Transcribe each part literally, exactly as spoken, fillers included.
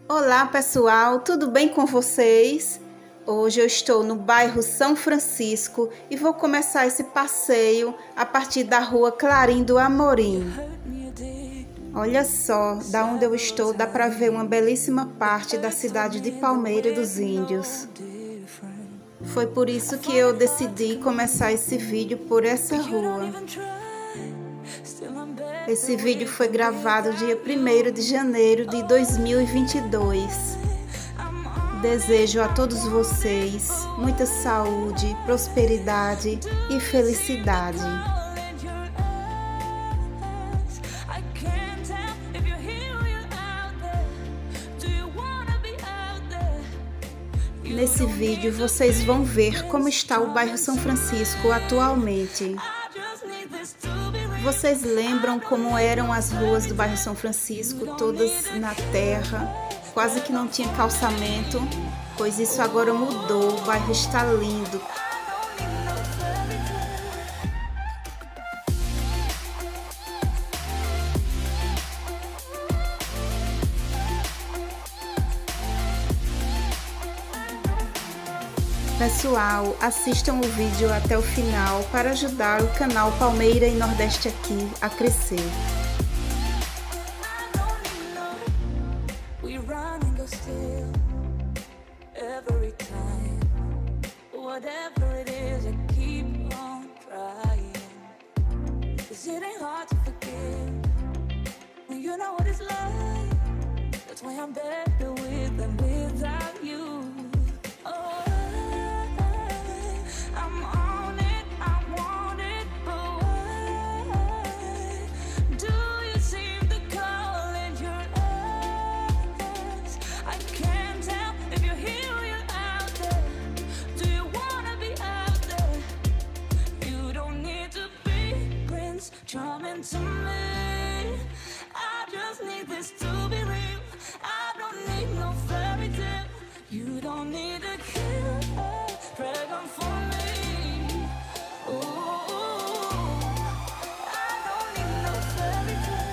Olá pessoal, tudo bem com vocês? Hoje eu estou no bairro São Francisco e vou começar esse passeio a partir da rua Clarim do Amorim. Olha só, da onde eu estou dá para ver uma belíssima parte da cidade de Palmeira dos Índios. Foi por isso que eu decidi começar esse vídeo por essa rua. Esse vídeo foi gravado dia primeiro de janeiro de dois mil e vinte e dois. Desejo a todos vocês muita saúde, prosperidade e felicidade. Nesse vídeo vocês vão ver como está o bairro São Francisco atualmente. Vocês lembram como eram as ruas do bairro São Francisco, todas na terra, quase que não tinha calçamento? Pois isso agora mudou, o bairro está lindo. Pessoal, assistam o vídeo até o final para ajudar o canal Palmeira e Nordeste aqui a crescer. Charming to me, I just need this to be real. I don't need no fairy tale. You don't need a killer, pregnant for me. Ooh, I don't need no fairy tale.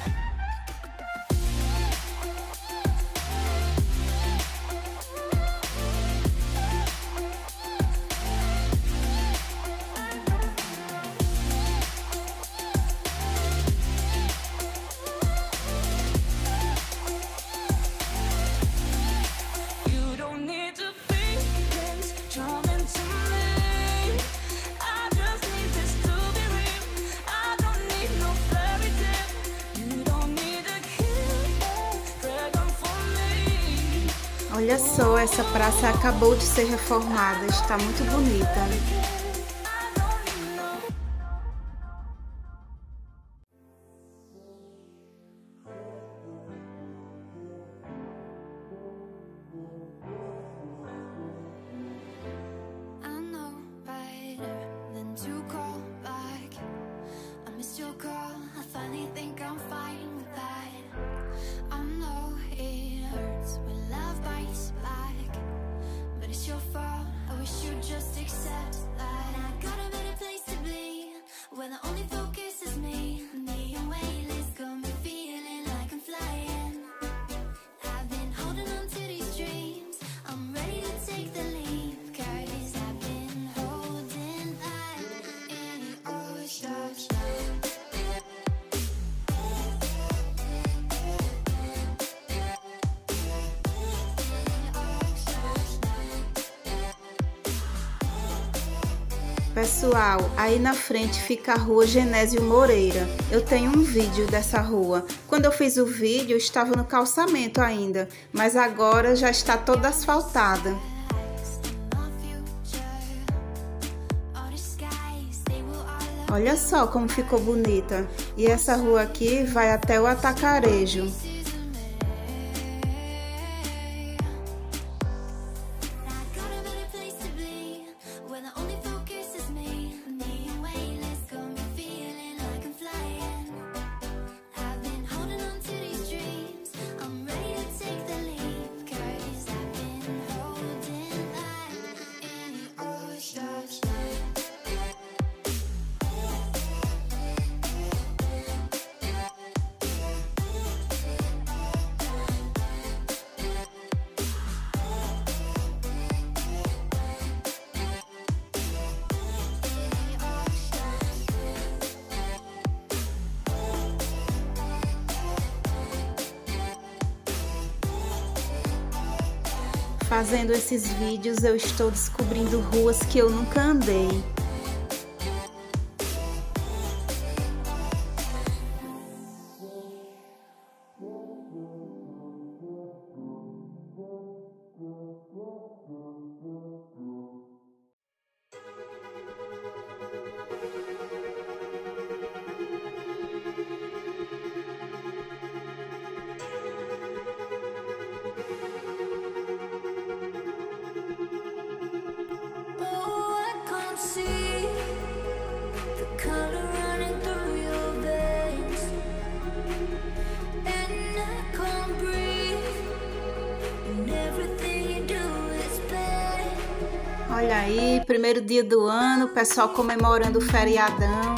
Olha só, essa praça acabou de ser reformada, está muito bonita. Pessoal, aí na frente fica a rua Genésio Moreira. Eu tenho um vídeo dessa rua. Quando eu fiz o vídeo, estava no calçamento ainda, mas agora já está toda asfaltada. Olha só como ficou bonita. E essa rua aqui vai até o Atacarejo. Fazendo esses vídeos eu estou descobrindo ruas que eu nunca andei. Olha aí, primeiro dia do ano, o pessoal comemorando o feriadão.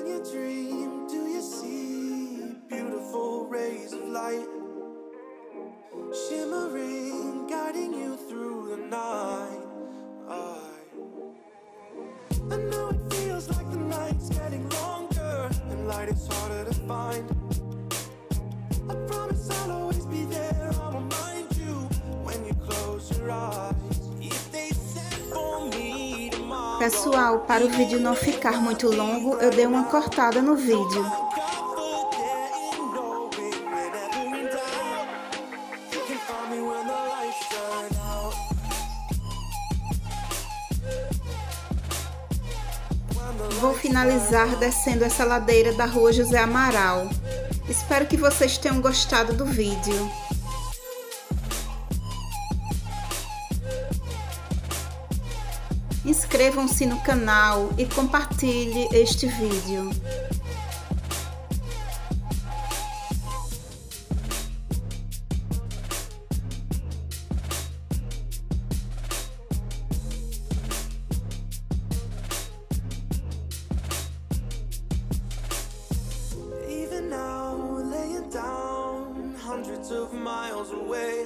When you dream, do you see beautiful rays of light shimmering, guiding you through the night? I, I know it feels like the night's getting longer and light is harder to find. I promise I'll always be there, I'll remind you when you close your eyes. If they said for me tomorrow, Pessoal, para o vídeo não ficar muito longo, eu dei uma cortada no vídeo. Vou finalizar descendo essa ladeira da Rua José Amaral. Espero que vocês tenham gostado do vídeo. Inscrevam-se no canal e compartilhe este vídeo. even now, laying down hundreds of miles away,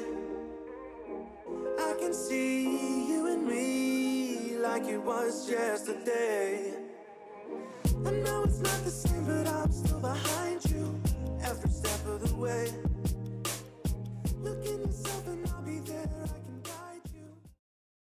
I can see you and me like it was yesterday. I know it's not the same, but I'm still behind you every step of the way. Look in yourself and I'll be there.